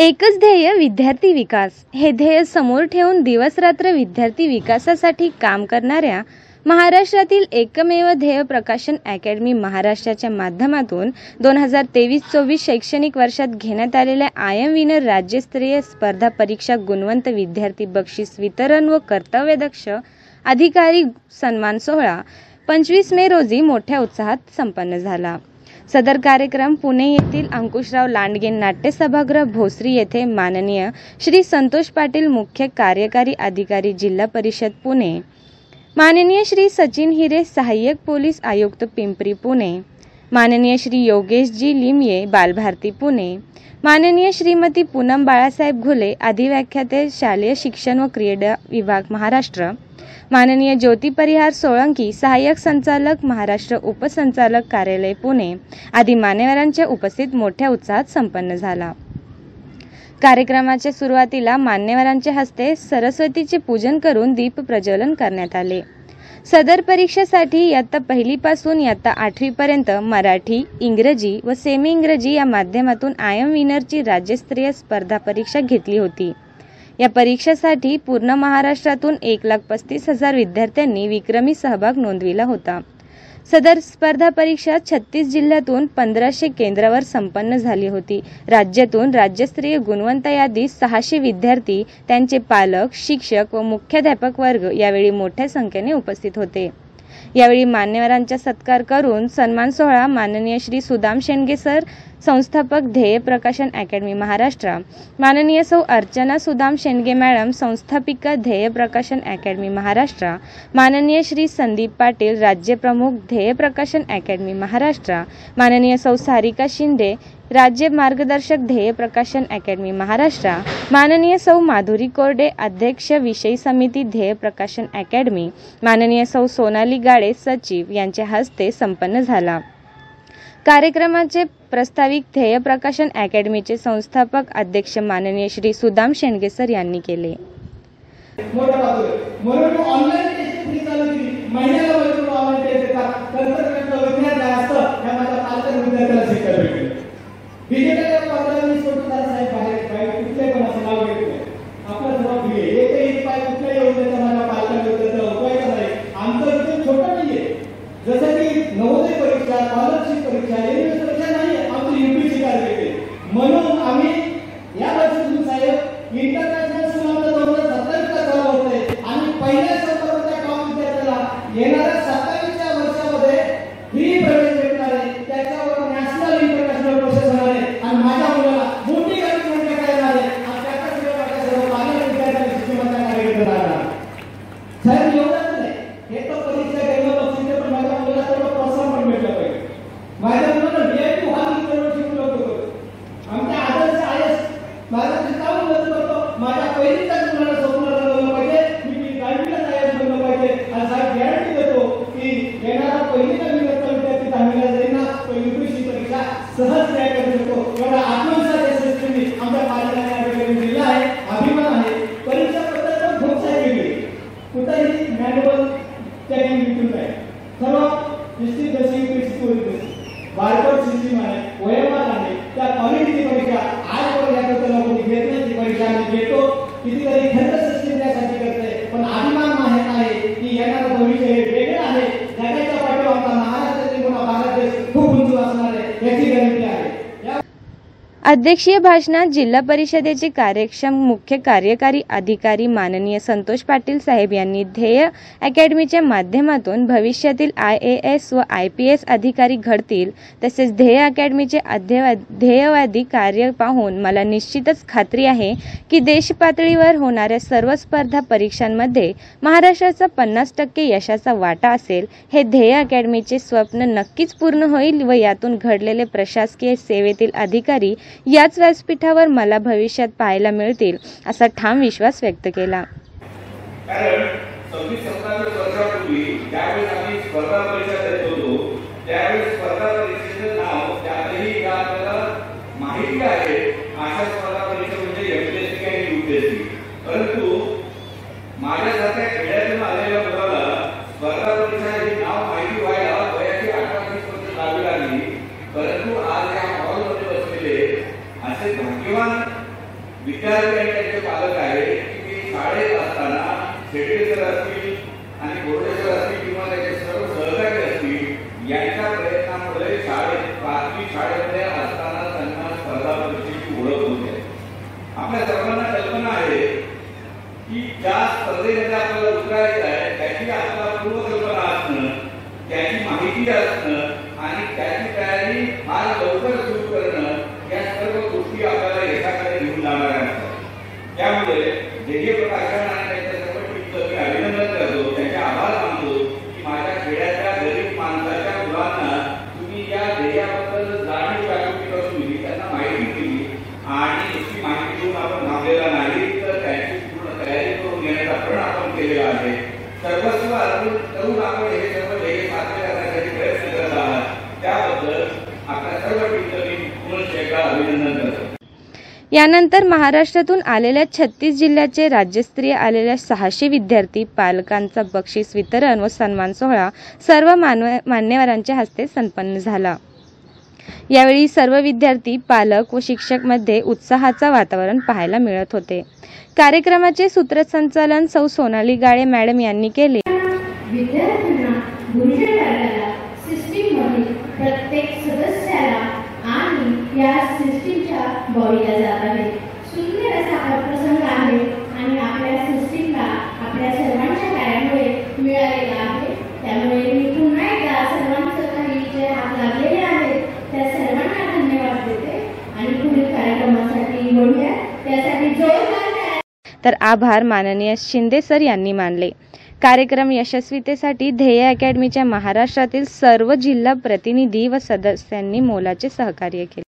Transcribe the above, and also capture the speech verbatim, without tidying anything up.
एकच ध्येय विद्यार्थी विकास हे ध्येय समोर ठेवून दिवस रात्र विद्यार्थी विकासासाठी काम करणाऱ्या महाराष्ट्रातील एकमेव ध्येय प्रकाशन अकॅडमी महाराष्ट्राच्या माध्यमातून दोन हजार तेवीस चोवीस शैक्षणिक वर्षात घेण्यात आलेल्या आय एम विनर राज्यस्तरीय स्पर्धा परीक्षा गुणवंत विद्यार्थी बक्षीस वितरण व कर्तव्यदक्ष अधिकारी सन्मान सोहळा पंचवीस मे रोजी मोठ्या उत्साहात संपन्न झाला। सदर कार्यक्रम पुणे येथील अंकुशराव लांडगे नाट्य सभागृह भोसरी येथे माननीय श्री संतोष पाटील मुख्य कार्यकारी अधिकारी जिल्हा परिषद पुणे, माननीय श्री सचिन हिरे सहाय्यक पोलीस आयुक्त पिंपरी पुणे, माननीय श्री योगेश जी लिमये बालभारती पुणे, माननीय श्रीमती पूनम बाळासाहेब घुले अधिव्याख्याते शालेय शिक्षण व क्रीडा विभाग महाराष्ट्र, माननीय ज्योती परिहार सोळंकी सहाय्यक संचालक महाराष्ट्र उपसंचालक कार्यालय पुणे आदी मान्यवरांच्या उपस्थित मोठ्या उत्साहात संपन्न झाला। कार्यक्रमाच्या सुरुवातीला मान्यवरांच्या हस्ते सरस्वतीचे पूजन करून दीप प्रज्वलन करण्यात आले। सदर परीक्षेसाठी इयत्ता पहिली पासून इयत्ता आठवी पर्यंत मराठी, इंग्रजी व सेमी इंग्रजी या माध्यमातून आय एम विनरची राज्यस्तरीय स्पर्धा परीक्षा घेतली होती। या परीक्षेसाठी पूर्ण महाराष्ट्रातून एक लाख पस्तीस हजार विद्यार्थ्यांनी विक्रमी सहभाग नोंदविला होता। सदर स्पर्धा परीक्षा छत्तीस जिल्ह्यातून पंधराशे केंद्रावर संपन्न झाली होती। राज्यातून राज्यस्तरीय गुणवंत यादीत सहाशे विद्यार्थी, त्यांचे पालक, शिक्षक व मुख्याध्यापक वर्ग यावेळी मोठ्या संख्येने उपस्थित होते। यावेळी मान्यवरांचा सत्कार करून सन्मान सोहळा माननीय श्री सुदाम शेंडगे सर संस्थापक ध्येय प्रकाशन अकॅडमी महाराष्ट्र, माननीय सौ अर्चना सुदाम शेंडगे मॅडम संस्थापिका ध्येय प्रकाशन अकॅडमी महाराष्ट्र, माननीय श्री संदीप पाटील राज्य प्रमुख ध्येय प्रकाशन अकॅडमी महाराष्ट्र, माननीय सौ सारिका शिंदे राज्य मार्गदर्शक ध्येय प्रकाशन अकॅडमी महाराष्ट्र, माननीय सौ माधुरी कोरडे अध्यक्ष विषय समिती ध्येय प्रकाशन अकॅडमी, माननीय सौ सोनाली गाडे सचिव यांच्या हस्ते संपन्न झाला। कार्यक्रमाचे प्रस्ताविक ध्येय प्रकाशन अकॅडमीचे संस्थापक अध्यक्ष माननीय श्री सुदाम शेंडगे सर यांनी केले। जसं की नवोदय परीक्षा, स्कॉलरशिप परीक्षा, रेल्वे परीक्षा नाही आमची यूपीसी कार्य म्हणून आम्ही या वर्षी साहेब इंटरनॅशनल स्कूल दोन हजार सत्तावीसला चालू होते आणि पहिल्या संपर्काच्या काम विद्यार्थ्याला येणाऱ्या सत्तावीसच्या वर्षामध्ये फ्री प्रवेश भेटणार आहे, त्याच्यावर नॅशनल इंटरनॅशनल प्रोसेस होणार आहे आणि माझ्या मुलाला मोठी गाडी म्हणजे काय येणार आहे आणि त्याचा सगळं सर्व पालक विद्यार्थी शिक्षणाचा कार्य करणार आहे। साहेब एवढंच नाही, हे तर परीक्षा गेलो बघितलं पण माझ्या मुलाला सर्व प्रोत्साहन पण भेटलं पाहिजे। माझ्या मुलाला व्हीआयपी हॉल वितरण शिकलो होतो। आमच्या आदर्श आयएस माझा चिंतावून मदत करतो, माझ्या पहिलीचा मुलाला स्वप्न रंगवलं पाहिजे, मी दहावीला आयएस बनलो पाहिजे आणि साहेब गॅरंटी देतो की येणारा पहिलीचा विद्यार्थी विद्यार्थी दहावीला जाईल ना तो यूपीसी परीक्षा सहज क्रॅक करू शकतो। एवढा आत्मविश्वास यशस्वी आमच्या पालकांना या ठिकाणी दिला आहे, अभिमान आहे। परीक्षा पद्धत पण खूप सारी वेगळी, कुठेही मॅन्युअल चेकिंग बिलकुल नाही, सर्व निश्चित जशी यूपीसी बारकोड सिस्टीम आहे, ओएमआर आहे, त्या क्वालिटीची परीक्षा आजवर या त्याला कोणी घेत नाही। ती परीक्षा आम्ही घेतो, कितीतरी खर्च सिस्टीम त्यासाठी करते, पण अभिमान माहित आहे की येणारं भविष्य हे वेगळं आहे। जगाच्या पाठीवर आमचा महाराष्ट्रातील पुन्हा भारत देश खूप उंच असणार आहे याची गॅरंटी आहे। अध्यक्षीय भाषणात जिल्हा परिषदेचे कार्यक्षम मुख्य कार्यकारी अधिकारी माननीय संतोष पाटील साहेब यांनी ध्येय अकॅडमीच्या माध्यमातून भविष्यातील आय ए एस व आय पी एस अधिकारी घडतील, तसेच ध्येय अकॅडमीचे ध्येयवादी कार्य पाहून मला निश्चितच खात्री आहे की देशपातळीवर होणाऱ्या सर्व स्पर्धा परीक्षांमध्ये महाराष्ट्राचा पन्नास टक्के यशाचा वाटा असेल। हे ध्येय अकॅडमीचे स्वप्न नक्कीच पूर्ण होईल व यातून घडलेले प्रशासकीय सेवेतील अधिकारी याच व्यासपीठावर मला भविष्यात पाहायला मिळतील असा ठाम विश्वास व्यक्त केला। कारण सव्वीस सत्तावीस वर्षापूर्वी ज्यावेळेस आम्ही स्पर्धा परीक्षा देत होतो त्यावेळेस स्पर्धा परीक्षेचं नाव त्यातही आपल्याला माहिती आहे अशा स्पर्धा परीक्षा म्हणजे एमपीएससी आणि यूपीएससी, परंतु माझ्यासारख्या खेड्यातून आलेल्या मुलाला स्पर्धा परीक्षा हे नाव माहिती व्हायला वयाची अठरा वीस वर्ष लागू लागली, परंतु आज या हॉलमध्ये बसलेले असे भाग्यवान विद्यार्थी आणि त्यांचे पालक आहेत की ते शाळेत असताना शेडेसर असतील आणि बोर्डेसर असतील किंवा त्याचे सर्व सहकारी असतील यांच्या प्रयत्नामुळे शाळेत प्राथमिक शाळेमध्ये असताना त्यांना स्पर्धा परीक्षेची ओळख होते. आपल्या सर्वांना कल्पना आहे की ज्या स्पर्धेमध्ये आपल्याला उतरायचं आहे त्याची आपल्याला पूर्वकल्पना असणं, त्याची माहिती असणं आणि त्याची तयारी फार लवकर सुरू करणं या सर्व गोष्टी आपल्याला एकाकडे घेऊन जाणाऱ्या असतात. त्यामुळे ध्येय प्रकाशन आणि त्याच्या सर्व टीमचं मी अभिनंदन करतो, त्यांचे आभार मानतो की माझ्या खेड्याच्या गरीब माणसाच्या मुलांना तुम्ही या ध्येयाबद्दल जाणीव जागृती करून दिली, त्यांना माहिती दिली आणि नुसती माहिती देऊन आपण थांबलेला नाही तर त्याची पूर्ण तयारी करून घेण्याचा पण आपण केलेला आहे. सर्वस्व अर्पण करून आपण हे सर्व ध्येय साध्य करण्यासाठी प्रयत्न करत आहात, त्याबद्दल आपल्या सर्व टीमचं मी पुन्हा एकदा अभिनंदन करतो. यानंतर महाराष्ट्रातून आलेल्या छत्तीस जिल्ह्याचे राज्यस्तरीय आलेल्या सहाशे विद्यार्थी पालकांचा बक्षीस वितरण व सन्मान सोहळा सर्व मान्यवरांच्या हस्ते संपन्न झाला. यावेळी सर्व विद्यार्थी, पालक व शिक्षक मध्ये उत्साहाचा वातावरण पाहायला मिळत होते. कार्यक्रमाचे सूत्रसंचालन सौ सोनाली गाळे मॅडम यांनी केले. विद्यार्थ्यांना गुरुजन वर्गाला सिस्टीममधील प्रत्येक सदस्याला आणि या सिस्टीमच्या बॉडीला जात आहे. सुंदर असा हा प्रसंग आहे आणि आपल्या सिस्टीमला आपल्या सर्वांच्या कार्यामुळे मिळालेला आहे. त्यामुळे मी पुन्हा एकदा सर्वांचं काही जे हात लागलेले आहेत त्या सर्वांना धन्यवाद देते आणि पुढील कार्यक्रमासाठी बोलूया त्यासाठी जोरदार तर आभार माननीय शिंदे सर यांनी मानले. कार्यक्रम यशस्वीतेसाठी ध्येय अकॅडमीच्या महाराष्ट्रातील सर्व जिल्हा प्रतिनिधी व सदस्यांनी मोलाचे सहकार्य केले.